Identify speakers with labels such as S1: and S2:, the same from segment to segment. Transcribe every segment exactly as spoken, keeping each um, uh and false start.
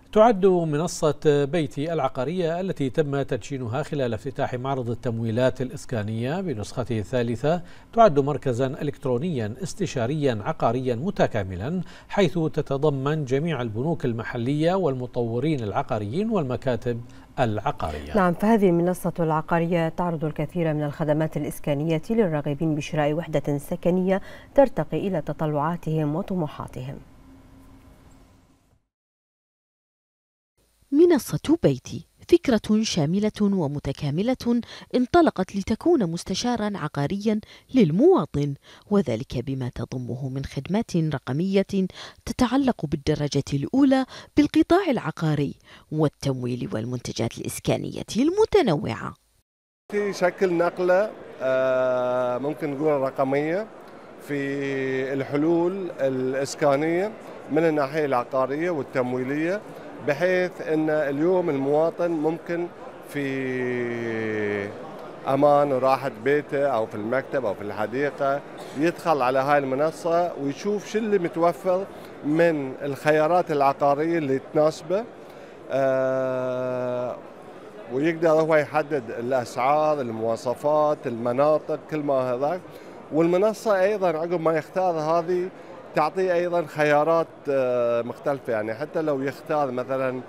S1: تعد منصة بيتي العقارية التي تم تدشينها خلال افتتاح معرض التمويلات الإسكانية بنسخته الثالثة تعد مركزا إلكترونيا استشاريا عقاريا متكاملا، حيث تتضمن جميع البنوك المحلية والمطورين العقاريين والمكاتب العقارية.
S2: نعم، فهذه المنصة العقارية تعرض الكثير من الخدمات الإسكانية للراغبين بشراء وحدة سكنية ترتقي إلى تطلعاتهم وطموحاتهم.
S3: منصة بيتي فكرة شاملة ومتكاملة انطلقت لتكون مستشارا عقاريا للمواطن، وذلك بما تضمه من خدمات رقمية تتعلق بالدرجة الأولى بالقطاع العقاري والتمويل والمنتجات الإسكانية المتنوعة.
S4: في شكل نقلة ممكن نقول رقمية في الحلول الإسكانية من الناحية العقارية والتمويلية، بحيث أن اليوم المواطن ممكن في أمان وراحة بيته أو في المكتب أو في الحديقة يدخل على هاي المنصة ويشوف شو اللي متوفر من الخيارات العقارية اللي تناسبه، آه ويقدر هو يحدد الأسعار، المواصفات، المناطق، كل ما هذاك. والمنصة أيضا عقب ما يختار هذه تعطيه أيضا خيارات مختلفة، يعني حتى لو يختار مثلا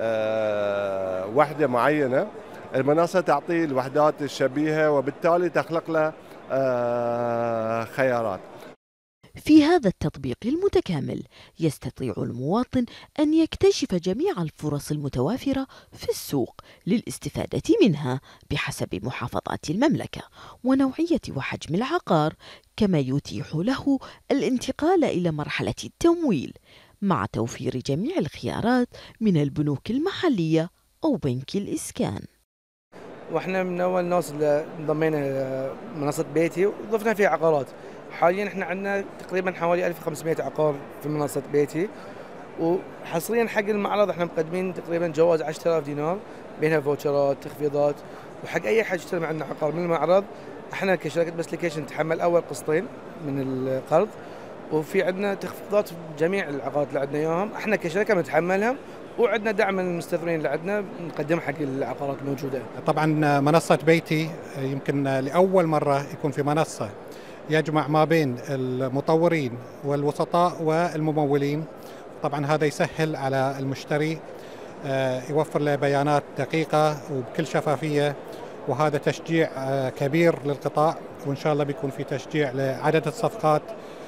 S4: وحدة معينة المنصة تعطيه الوحدات الشبيهة، وبالتالي تخلق له خيارات.
S3: في هذا التطبيق المتكامل يستطيع المواطن أن يكتشف جميع الفرص المتوافرة في السوق للاستفادة منها بحسب محافظات المملكة ونوعية وحجم العقار، كما يتيح له الانتقال إلى مرحلة التمويل مع توفير جميع الخيارات من البنوك المحلية أو بنك الإسكان.
S5: واحنا من أول الناس اللي انضمينا منصة بيتي وضفنا فيها عقارات. حاليا احنا عندنا تقريبا حوالي ألف وخمسمئة عقار في منصة بيتي، وحصريا حق المعرض احنا مقدمين تقريبا جوائز عشرة آلاف دينار بينها فوتشرات تخفيضات، وحق اي حد يشتري معنا عقار من المعرض احنا كشركة بسليكيشن نتحمل اول قسطين من القرض، وفي عندنا تخفيضات في جميع العقارات اللي عندنا اياهم احنا كشركة بنتحملها، وعندنا دعم من المستثمرين اللي عندنا نقدم حق العقارات الموجودة.
S6: طبعا منصة بيتي يمكن لأول مرة يكون في منصة يجمع ما بين المطورين والوسطاء والممولين. طبعا هذا يسهل على المشتري، يوفر له بيانات دقيقة وبكل شفافية، وهذا تشجيع كبير للقطاع، وإن شاء الله بيكون في تشجيع لعدد الصفقات،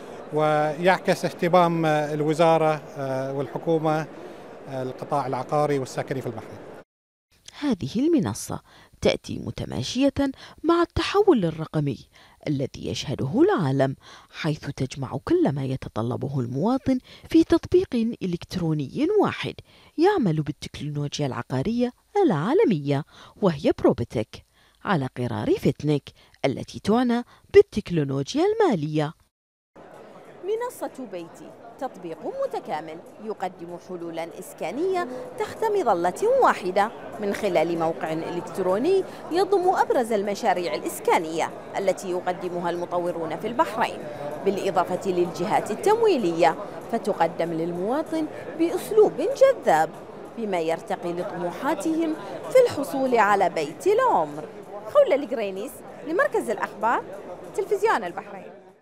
S6: ويعكس اهتمام الوزارة والحكومة القطاع العقاري والسكني في البحرين.
S3: هذه المنصة تأتي متماشية مع التحول الرقمي الذي يشهده العالم، حيث تجمع كل ما يتطلبه المواطن في تطبيق إلكتروني واحد يعمل بالتكنولوجيا العقارية العالمية، وهي بروبتك على قرار فتنك التي تعنى بالتكنولوجيا المالية.
S7: منصة بيتي تطبيق متكامل يقدم حلولا إسكانية تحت مظلة واحدة من خلال موقع إلكتروني يضم أبرز المشاريع الإسكانية التي يقدمها المطورون في البحرين، بالإضافة للجهات التمويلية، فتقدم للمواطن بأسلوب جذاب بما يرتقي لطموحاتهم في الحصول على بيت العمر. خولة القرينيس لمركز الأخبار تلفزيون البحرين.